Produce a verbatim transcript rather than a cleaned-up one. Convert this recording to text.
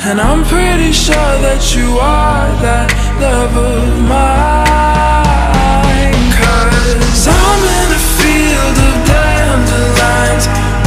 And I'm pretty sure that you are that love of mine.